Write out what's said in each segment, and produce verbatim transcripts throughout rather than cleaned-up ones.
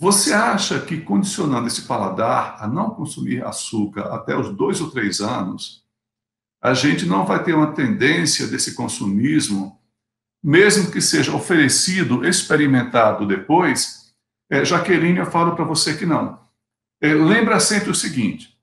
Você acha que condicionando esse paladar a não consumir açúcar até os dois ou três anos, a gente não vai ter uma tendência desse consumismo, mesmo que seja oferecido, experimentado depois? É, Jaqueline, eu falo para você que não. É, lembra sempre o seguinte: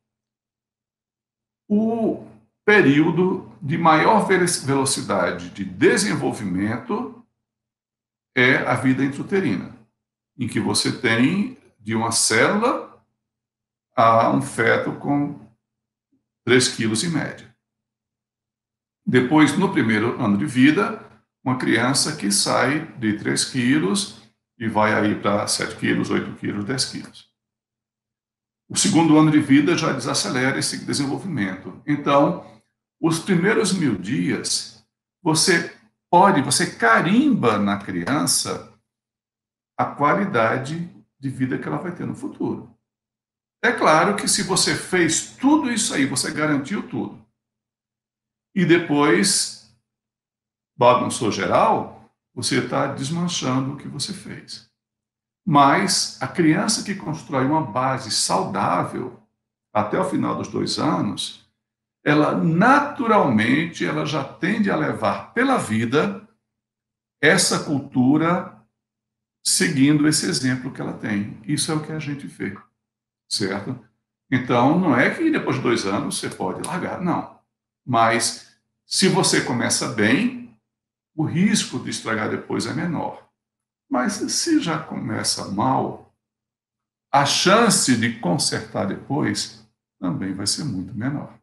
o período de maior velocidade de desenvolvimento é a vida intrauterina, em que você tem de uma célula a um feto com três quilos em média. Depois, no primeiro ano de vida, uma criança que sai de três quilos e vai aí para sete quilos, oito quilos, dez quilos. O segundo ano de vida já desacelera esse desenvolvimento. Então, os primeiros mil dias, você pode, você carimba na criança a qualidade de vida que ela vai ter no futuro. É claro que se você fez tudo isso aí, você garantiu tudo, e depois, bagunçou geral, você está desmanchando o que você fez. Mas a criança que constrói uma base saudável até o final dos dois anos, ela naturalmente ela já tende a levar pela vida essa cultura seguindo esse exemplo que ela tem. Isso é o que a gente vê, certo? Então, não é que depois de dois anos você pode largar, não. Mas, se você começa bem, o risco de estragar depois é menor. Mas, se já começa mal, a chance de consertar depois também vai ser muito menor.